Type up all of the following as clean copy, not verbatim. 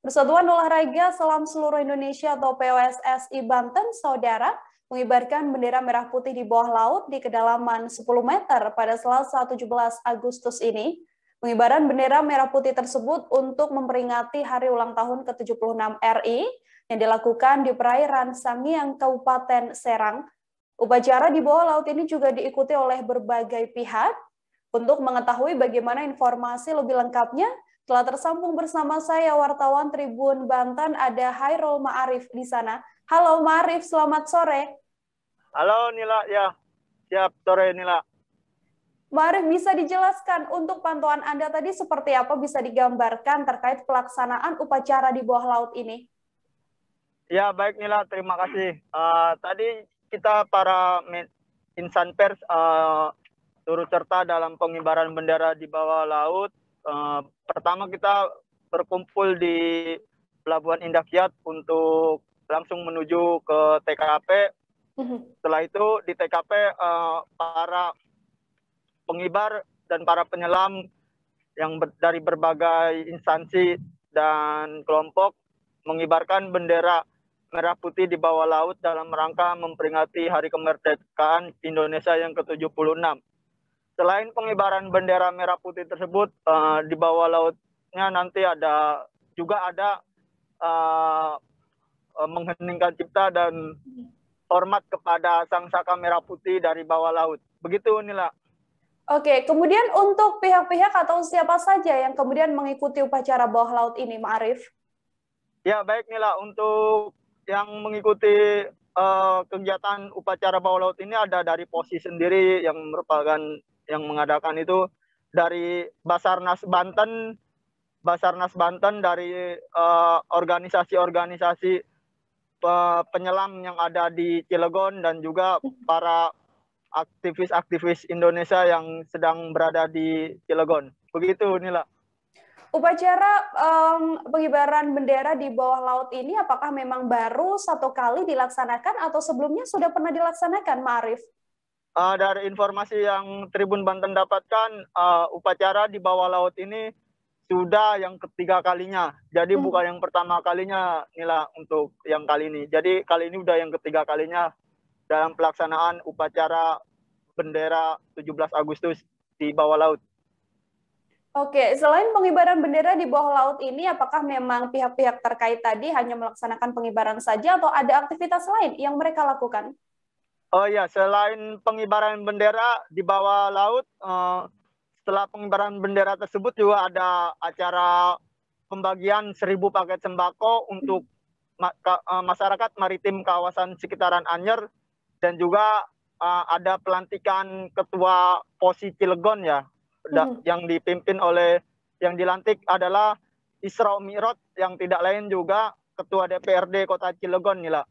Persatuan Olahraga Selam Seluruh Indonesia atau POSSI Banten, saudara, mengibarkan bendera merah putih di bawah laut di kedalaman 10 meter pada Selasa 17 Agustus ini. Pengibaran bendera merah putih tersebut untuk memperingati hari ulang tahun ke-76 RI yang dilakukan di perairan Sangiang, Kabupaten Serang. Upacara di bawah laut ini juga diikuti oleh berbagai pihak. Untuk mengetahui bagaimana informasi lebih lengkapnya, telah tersambung bersama saya wartawan Tribun Banten, ada Hairul Ma'arif di sana. Halo Ma'arif, selamat sore. Halo Nila, ya siap sore Nila. Ma'arif, bisa dijelaskan untuk pantauan Anda tadi seperti apa, bisa digambarkan terkait pelaksanaan upacara di bawah laut ini? Ya baik Nila, terima kasih. Tadi kita para insan pers turut serta dalam pengibaran bendera di bawah laut. Pertama kita berkumpul di Pelabuhan Indah Kiat untuk langsung menuju ke TKP. Setelah itu di TKP para pengibar dan para penyelam yang dari berbagai instansi dan kelompok mengibarkan bendera merah putih di bawah laut dalam rangka memperingati Hari Kemerdekaan Indonesia yang ke-76. Selain pengibaran bendera merah putih tersebut, di bawah lautnya nanti juga ada mengheningkan cipta dan hormat kepada Sang Saka Merah Putih dari bawah laut. Begitu Nila. Oke, kemudian untuk pihak-pihak atau siapa saja yang kemudian mengikuti upacara bawah laut ini, Ma'arif? Ya baik Nila, untuk yang mengikuti kegiatan upacara bawah laut ini ada dari POSI sendiri yang merupakan yang mengadakan itu, dari Basarnas Banten, dari organisasi-organisasi penyelam yang ada di Cilegon, dan juga para aktivis-aktivis Indonesia yang sedang berada di Cilegon. Begitu Nila. Upacara pengibaran bendera di bawah laut ini apakah memang baru satu kali dilaksanakan atau sebelumnya sudah pernah dilaksanakan, Ma'arif? Dari informasi yang Tribun Banten dapatkan, upacara di bawah laut ini sudah yang ketiga kalinya. Jadi bukan yang pertama kalinya Nila untuk yang kali ini. Jadi kali ini udah yang ketiga kalinya dalam pelaksanaan upacara bendera 17 Agustus di bawah laut. Oke, selain pengibaran bendera di bawah laut ini, apakah memang pihak-pihak terkait tadi hanya melaksanakan pengibaran saja atau ada aktivitas lain yang mereka lakukan? Oh ya, selain pengibaran bendera di bawah laut, setelah pengibaran bendera tersebut juga ada acara pembagian 1.000 paket sembako untuk masyarakat maritim kawasan sekitaran Anyer, dan juga ada pelantikan ketua POSI Cilegon ya, yang dipimpin oleh, yang dilantik adalah Isra Mi'raj, yang tidak lain juga ketua DPRD Kota Cilegon Nila.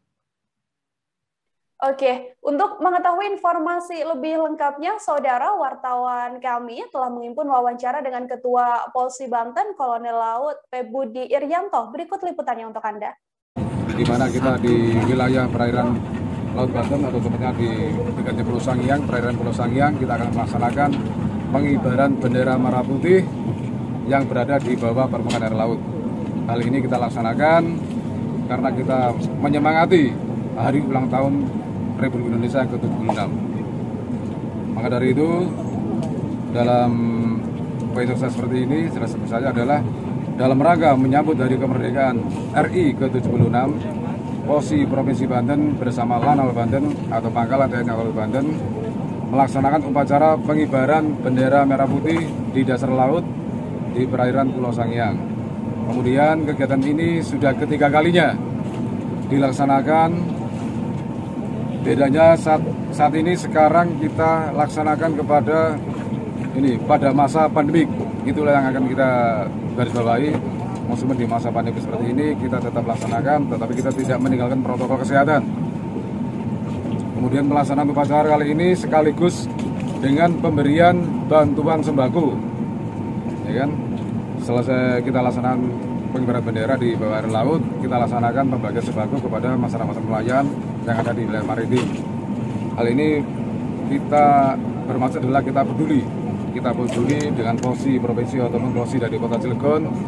Oke, untuk mengetahui informasi lebih lengkapnya, saudara wartawan kami telah menghimpun wawancara dengan Ketua Polsi Banten, Kolonel Laut P. Budi Irianto. Berikut liputannya untuk Anda. Di mana kita di wilayah perairan Laut Banten, atau tepatnya di dekatnya Pulau Sangiang, perairan Pulau Sangiang, kita akan melaksanakan pengibaran bendera merah putih yang berada di bawah permukaan air laut. Hal ini kita laksanakan karena kita menyemangati hari ulang tahun Republik Indonesia yang ke-76. Maka dari itu, dalam poin sukses seperti ini, salah satu saja adalah dalam rangka menyambut hari kemerdekaan RI ke-76, POSI Provinsi Banten bersama Lanal Banten atau Pangkalan TNI Angkatan Banten melaksanakan upacara pengibaran bendera merah putih di dasar laut di perairan Pulau Sangiang. Kemudian kegiatan ini sudah ketiga kalinya dilaksanakan. Bedanya saat ini sekarang kita laksanakan pada masa pandemik. Itulah yang akan kita garis bawahi. Maksudnya di masa pandemi seperti ini kita tetap laksanakan, tetapi kita tidak meninggalkan protokol kesehatan. Kemudian pelaksanaan upacara kali ini sekaligus dengan pemberian bantuan sembako. Ya kan? Selesai kita laksanakan pengibaran bendera di bawah air laut, kita laksanakan pembagian sembako kepada masyarakat nelayan yang ada di wilayah maritim. Hal ini kita bermaksud adalah kita peduli dengan POSI provinsi ataupun POSI dari Kota Cilegon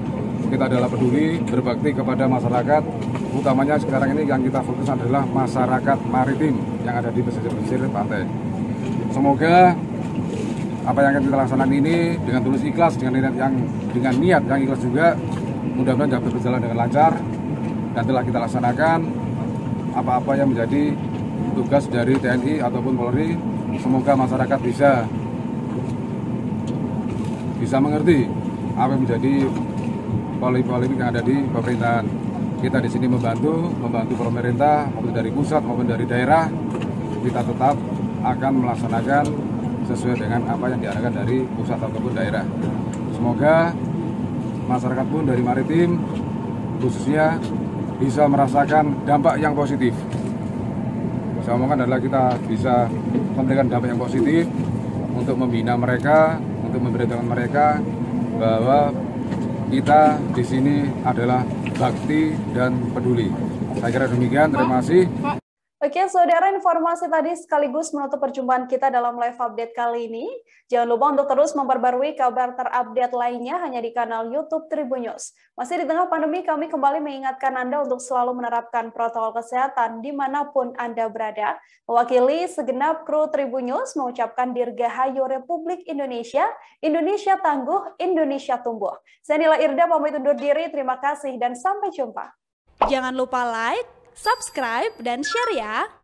kita adalah peduli, berbakti kepada masyarakat, utamanya sekarang ini yang kita fokus adalah masyarakat maritim yang ada di pesisir-pesisir pantai. Semoga apa yang akan kita laksanakan ini dengan tulus ikhlas, dengan niat yang ikhlas juga, mudah-mudahan dapat berjalan dengan lancar dan telah kita laksanakan apa-apa yang menjadi tugas dari TNI ataupun Polri. Semoga masyarakat bisa mengerti apa yang menjadi polemik yang ada di pemerintahan. Kita di sini membantu pemerintah maupun dari pusat maupun dari daerah. Kita tetap akan melaksanakan sesuai dengan apa yang diarahkan dari pusat ataupun daerah. Semoga masyarakat pun dari maritim khususnya bisa merasakan dampak yang positif. Saya omongkan adalah kita bisa memberikan dampak yang positif untuk membina mereka, untuk memberitahukan mereka bahwa kita di sini adalah bakti dan peduli. Saya kira demikian, terima kasih. Oke, saudara, informasi tadi sekaligus menutup perjumpaan kita dalam live update kali ini. Jangan lupa untuk terus memperbarui kabar terupdate lainnya hanya di kanal YouTube Tribun News. Masih di tengah pandemi, kami kembali mengingatkan Anda untuk selalu menerapkan protokol kesehatan dimanapun Anda berada. Mewakili segenap kru Tribun News mengucapkan Dirgahayu Republik Indonesia, Indonesia tangguh, Indonesia tumbuh. Saya Nila Irda pamit undur diri, terima kasih dan sampai jumpa. Jangan lupa like, subscribe, dan share ya!